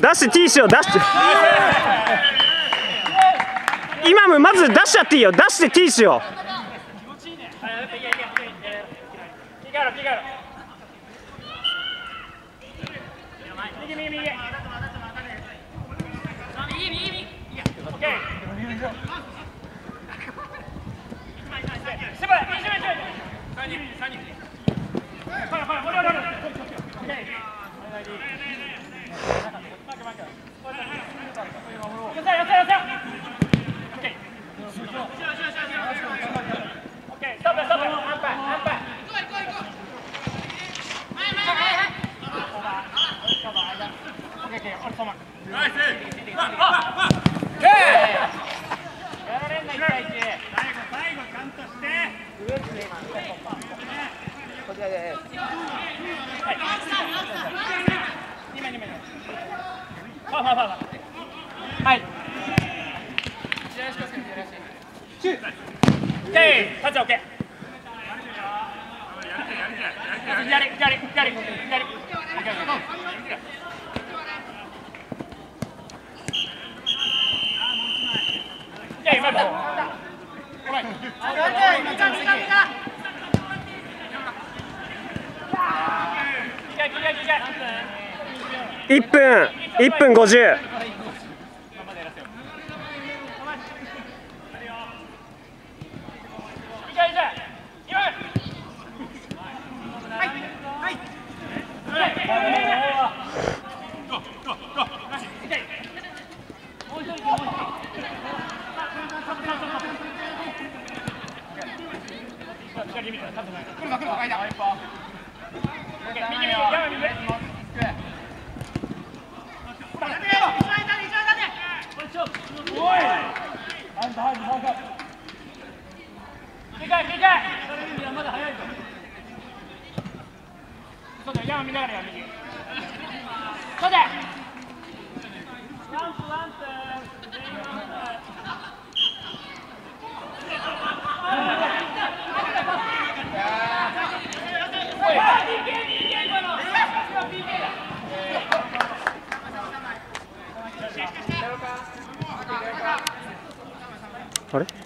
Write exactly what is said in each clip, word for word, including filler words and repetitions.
ダッシュ T しよう、ダッシュ。今もまず出しちゃっていいよ、出して T しよう。はい。タッチオッケー。左左左左左。いっぷん、いっぷんごじゅう。あれ？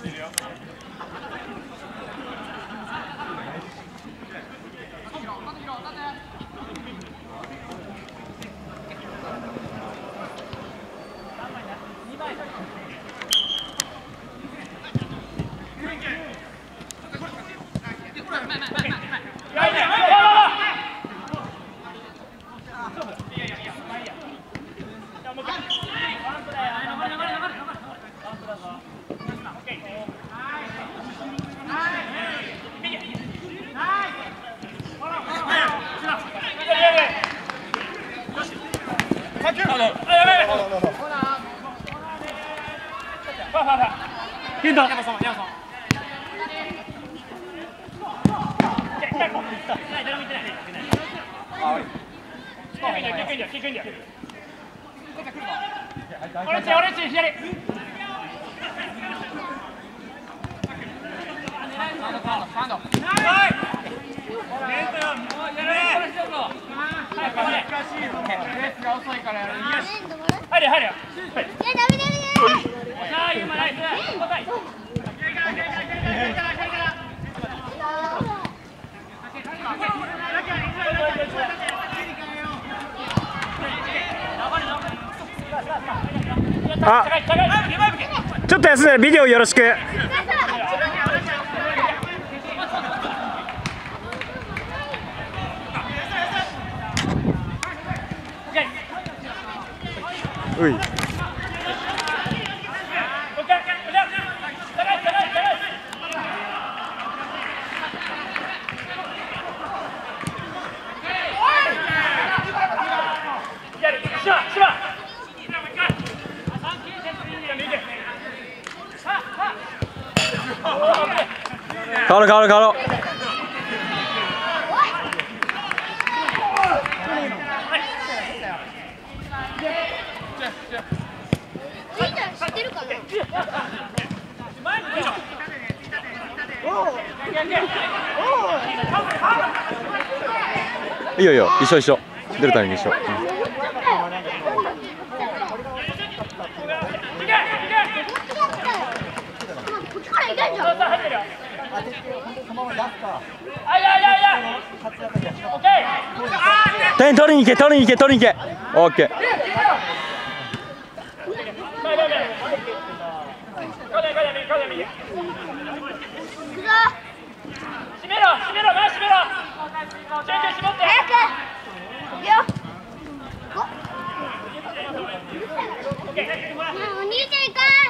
ヒント。あ、ちょっと休んでビデオよろしく。うい。変わろう変わろう変わろう。いいよいいよ、一緒一緒、出るタイミング一緒。うん点取りに行け取りに行け取りに行け。オッケー。 閉めろ閉めろ前閉めろ。ちょいちょい絞って。早く。いくよ。お兄ちゃん行かん。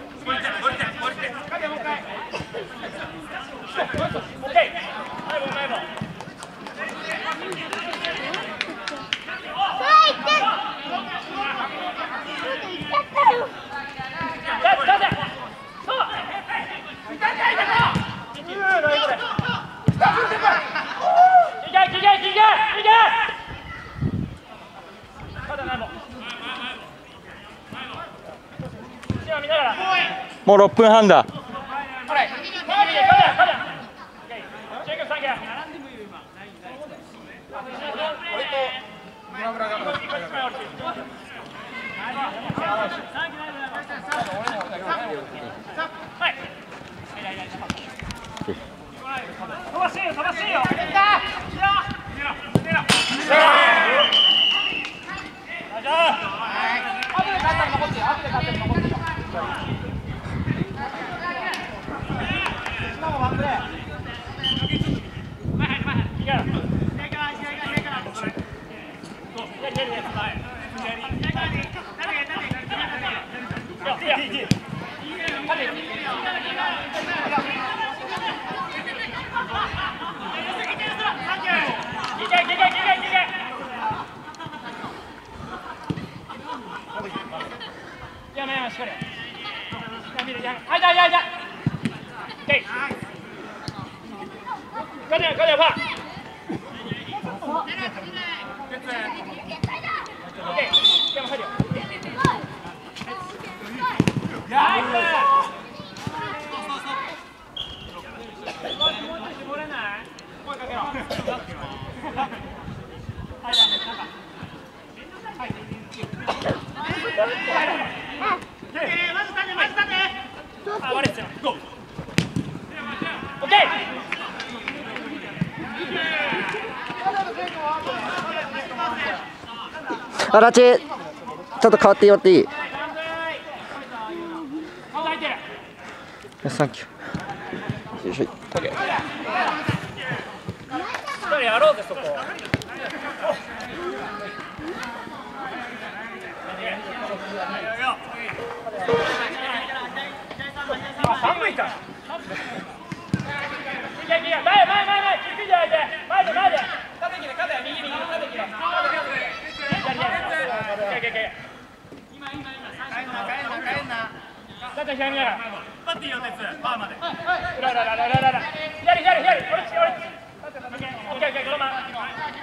もうろっぷんはんだ。 飛ばしてよ飛ばしてよ。 あらち、ちょっと変わってもらっていい？サンキュー。よいしょ。 やろうぜそこ。寒いから。前前前前きついじゃないで前で前で。肩切れ肩右右肩切れ。今今今最初の。帰んな帰んな。だって左見ながら。パッティーよ鉄パーまで。裏裏裏裏裏裏。左左左。俺ち俺ち。オッケーオッケーこのまま。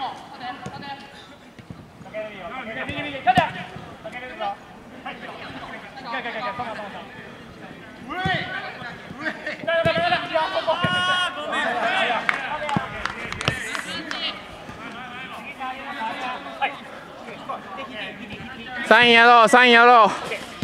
右右肩。かけれるぞ。はい。オッケーオッケーオッケーそのそのその。うい。うい。だだだだだ。ああごめん。 サインやろうサインやろう。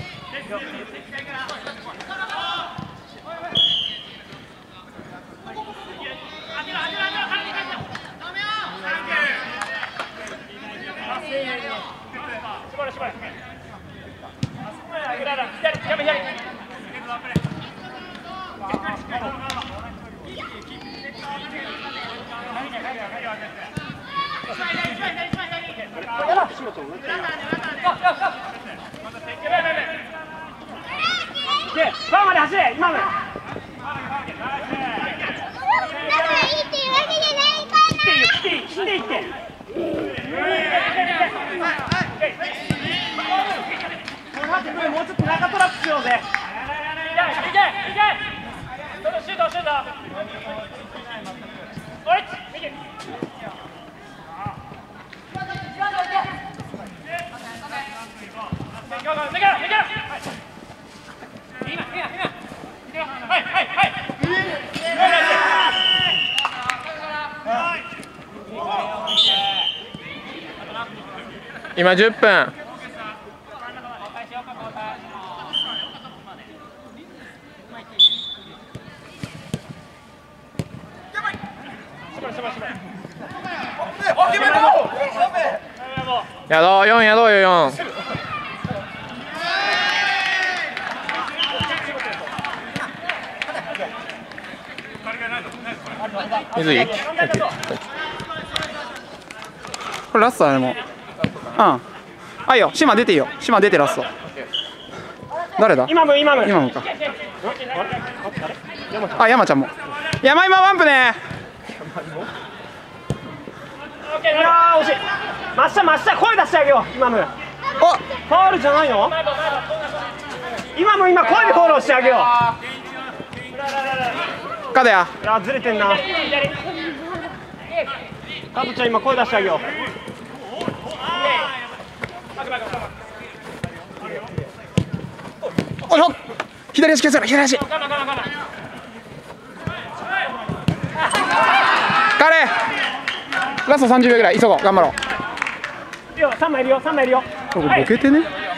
バーまで走れ今の。もうちょっと中トラップしようぜ。いけいけいけ。シュートシュート。おい右。はいはいはい。 今じゅっぷん。 やばい。 やろうよんやろうよよん。水いい？ これラストだねもう。うん。あいいよ。島出ていいよ。島出てラスト。誰だ？ 今も今も今もか。あ山ちゃんも。山今ワンプね。 いやー惜しい。真下真下声出してあげよう今も。 お。 ファウルじゃないの？今も今声でフォローしてあげよう。 角や。 いやずれてんな。加藤ちゃん今声出してあげよう。 おいしょ。左足消せろ左足。彼。ラストさんじゅうびょうぐらい急ごう頑張ろう。 いいよさんまいいるよさんまいいるよ。 これボケてね。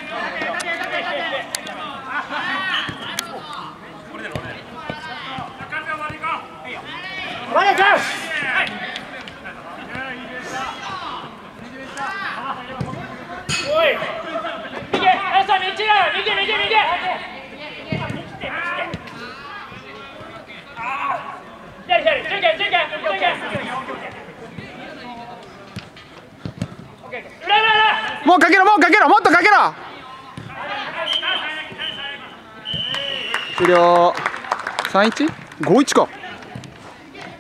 マネちゃん。おい。右、あ、そう、右だ、右、右、右。左、左、準備、準備、準備。裏、裏、裏。 もうかけろもうかけろもっとかけろ。終了。三一？五一か。